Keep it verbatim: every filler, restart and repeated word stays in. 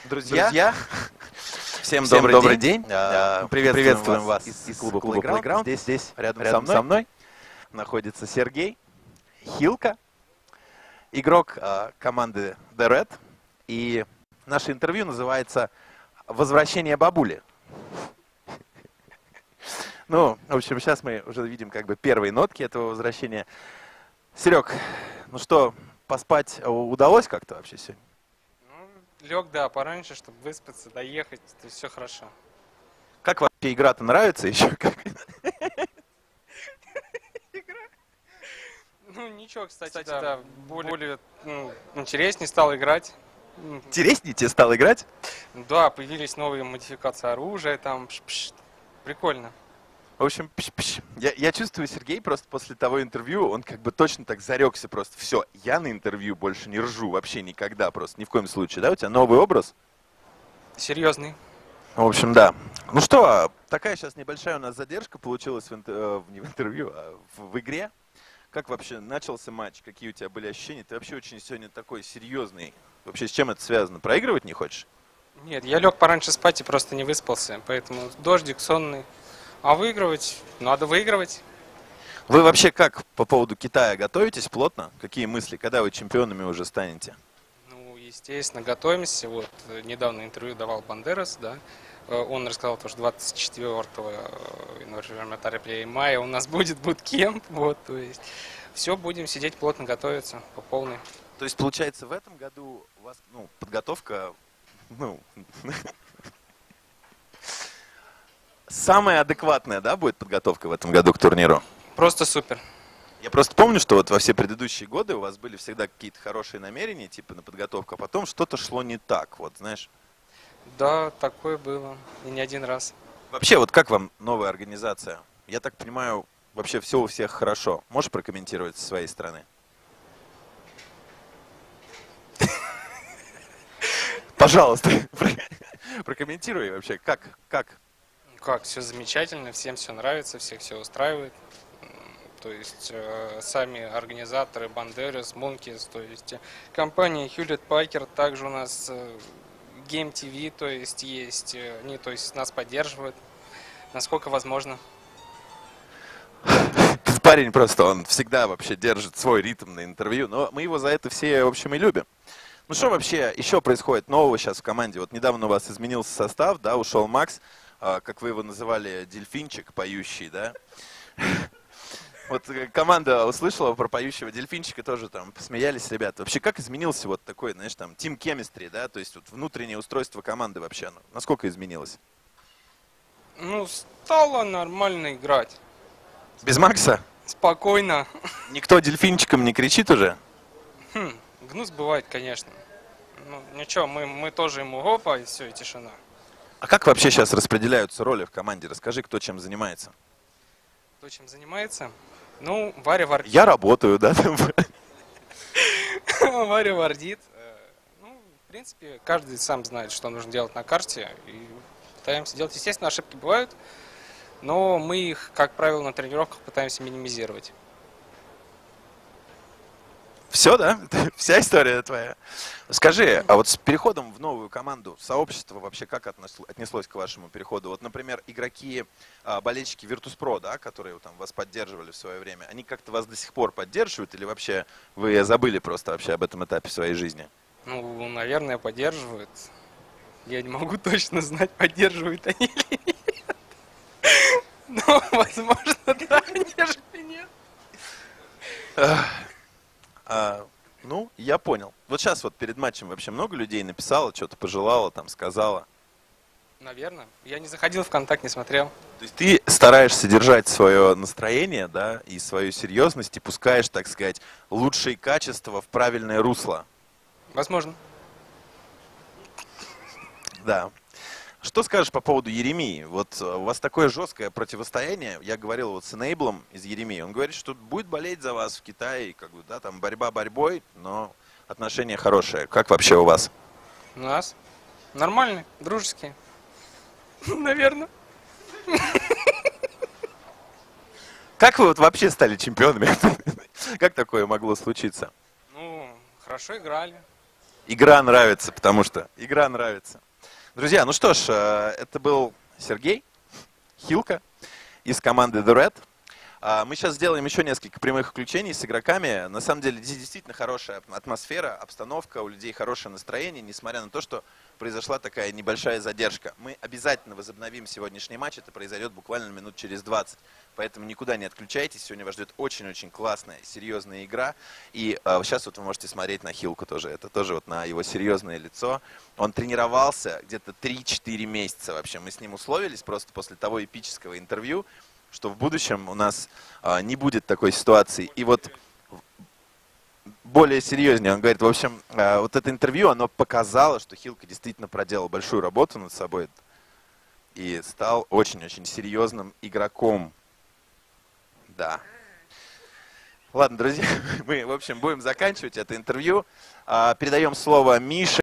Друзья, Друзья всем, всем добрый, добрый день. день. А, Приветствуем, Приветствуем вас вас из, из клуба клуба Playground. Playground. Здесь, здесь Рядом, рядом со, мной мной находится Сергей, Хилка, игрок а, команды The Red. И наше интервью называется «Возвращение бабули». Ну, в общем, сейчас мы уже видим как бы первые нотки этого возвращения. Серег, ну что, поспать удалось как-то вообще сегодня? Ну, лег, да, пораньше, чтобы выспаться, доехать, то есть все хорошо. Как вообще игра-то нравится еще? Ну, ничего, кстати, кстати да, да, более, более ну, интереснее стал играть. Интереснее тебе стал играть? Да, появились новые модификации оружия, там, пш-пш. Прикольно. В общем, пш-пш. Я, я чувствую, Сергей просто после того интервью, он как бы точно так зарекся просто. Все, я на интервью больше не ржу вообще никогда, просто ни в коем случае. Да, у тебя новый образ? Серьезный. В общем, да. Ну что, такая сейчас небольшая у нас задержка получилась в, интер... не в интервью, а в, в игре. Как вообще начался матч? Какие у тебя были ощущения? Ты вообще очень сегодня такой серьезный. Вообще с чем это связано? Проигрывать не хочешь? Нет, я лег пораньше спать и просто не выспался. Поэтому дождик, сонный. А выигрывать? Надо выигрывать. Вы вообще как по поводу Китая готовитесь плотно? Какие мысли? Когда вы чемпионами уже станете? Ну, естественно, готовимся. Вот недавно интервью давал Бандерас, да. Он рассказал, что двадцать четвёртого мая у нас будет буткемп. Вот, то есть все, будем сидеть плотно готовиться по полной. То есть, получается, в этом году у вас ну, подготовка, ну, самая адекватная, да, будет подготовка в этом году к турниру? Просто супер. Я просто помню, что вот во все предыдущие годы у вас были всегда какие-то хорошие намерения, типа на подготовку, а потом что-то шло не так, вот, знаешь. Да, такое было. И не один раз. Вообще, вот как вам новая организация? Я так понимаю, вообще все у всех хорошо. Можешь прокомментировать со своей стороны? Пожалуйста, прокомментируй вообще, как, как? Как, все замечательно, всем все нравится, всех все устраивает. То есть э, сами организаторы, Бандерас, Монкис, то есть компания Hewlett Packard, также у нас э, Game ти ви, то есть есть, э, они, то есть нас поддерживают, насколько возможно. Парень просто, он всегда вообще держит свой ритм на интервью, но мы его за это все, в общем, и любим. Ну что вообще еще происходит нового сейчас в команде? Вот недавно у вас изменился состав, да, ушел Макс, э, как вы его называли, дельфинчик поющий, да? Вот команда услышала про поющего дельфинчика, тоже там посмеялись ребята. Вообще, как изменился вот такой, знаешь, там, team chemistry, да, то есть вот внутреннее устройство команды вообще, оно, насколько изменилось? Ну, стало нормально играть. Без Макса? Спокойно. Никто дельфинчиком не кричит уже? Хм, гнус бывает, конечно. Ну, ничего, мы, мы тоже ему опа, и все, и тишина. А как вообще сейчас распределяются роли в команде? Расскажи, кто чем занимается. Кто чем занимается? Ну, Варя вардит. Я работаю, да? Варя вардит. Ну, в принципе, каждый сам знает, что нужно делать на карте. И пытаемся делать. Естественно, ошибки бывают, но мы их, как правило, на тренировках пытаемся минимизировать. Все, да? Вся история твоя. Скажи, а вот с переходом в новую команду, сообщество вообще как отнеслось к вашему переходу? Вот, например, игроки, болельщики Virtus.pro, да, которые там вас поддерживали в свое время, они как-то вас до сих пор поддерживают или вообще вы забыли просто вообще об этом этапе своей жизни? Ну, наверное, поддерживают. Я не могу точно знать, поддерживают они или нет. Но, возможно, да, нежели нет. А, ну, я понял. Вот сейчас вот перед матчем вообще много людей написало, что-то пожелало, там сказала. Наверное. Я не заходил в контакт, не смотрел. То есть ты стараешься держать свое настроение, да, и свою серьезность, и пускаешь, так сказать, лучшие качества в правильное русло. Возможно. Да. Что скажешь по поводу Еремии? Вот у вас такое жесткое противостояние. Я говорил вот с Энейблом из Еремии. Он говорит, что будет болеть за вас в Китае. Как бы, да, там борьба борьбой, но отношения хорошие. Как вообще у вас? У нас нормальные, дружеские. Наверное. Как вы вот вообще стали чемпионами? Как такое могло случиться? Ну, хорошо играли. Игра нравится, потому что игра нравится. Друзья, ну что ж, э, это был Сергей Хилка из команды The Red. А, Мы сейчас сделаем еще несколько прямых включений с игроками. На самом деле здесь действительно хорошая атмосфера, обстановка, у людей хорошее настроение, несмотря на то, что произошла такая небольшая задержка. Мы обязательно возобновим сегодняшний матч, это произойдет буквально минут через двадцать. Поэтому никуда не отключайтесь, сегодня вас ждет очень-очень классная, серьезная игра. И а, сейчас вот вы можете смотреть на Хилку тоже, это тоже вот на его серьезное лицо. Он тренировался где-то три-четыре месяца вообще. Мы с ним условились просто после того эпического интервью, что в будущем у нас а, не будет такой ситуации. И вот более серьезнее, он говорит, в общем, а, вот это интервью, оно показало, что Хилка действительно проделал большую работу над собой и стал очень-очень серьезным игроком. Да. Ладно, друзья, мы, в общем, будем заканчивать это интервью. А, передаем слово Мише.